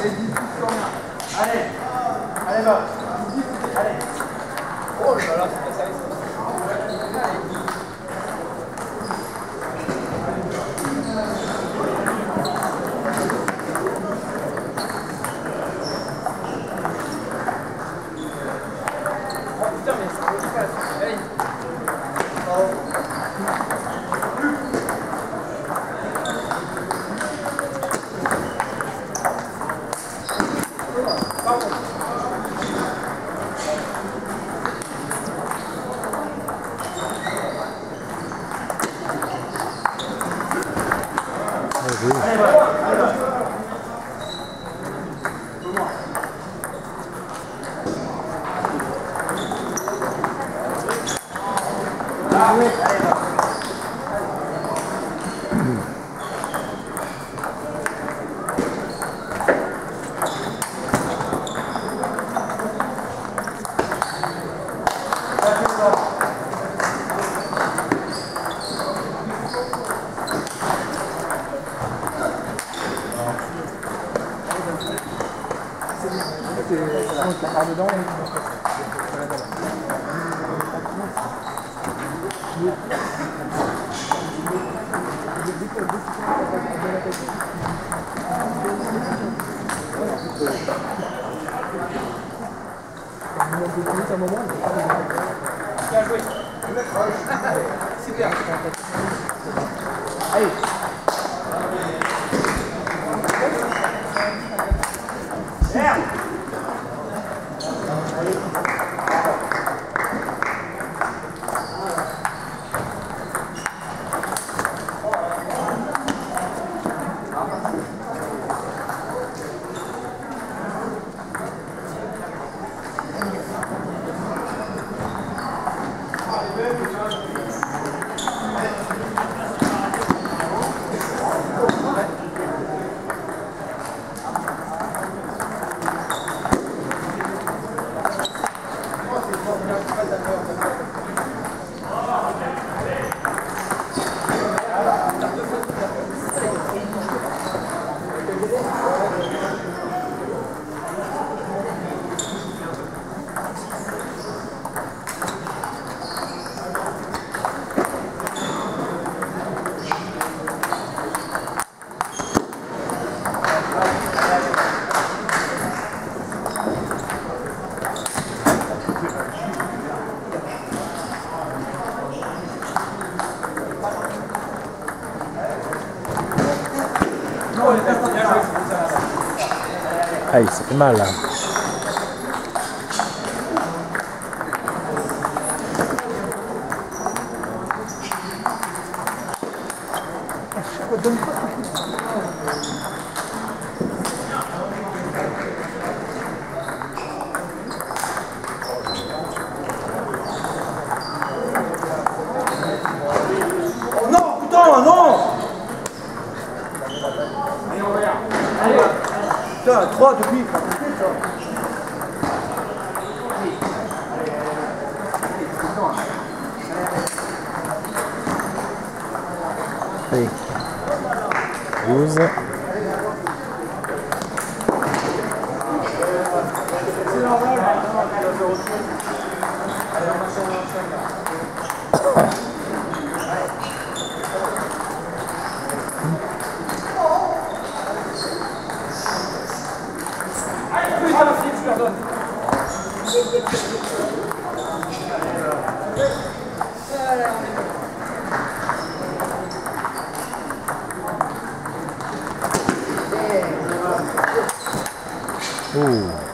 Allez, 10 plus sur rien. Allez, allez, va. 10, allez. Oh là là, c'est pas ça. Bien joué. Super. Allez. Merde. Aïe, ça fait mal là. Oh non, putain, non! Allez, putain, 3 depuis, ça. Allez. 12. C'est normal. Allez, on enchaîne là. Putain, si tu leur donnes. Ouh.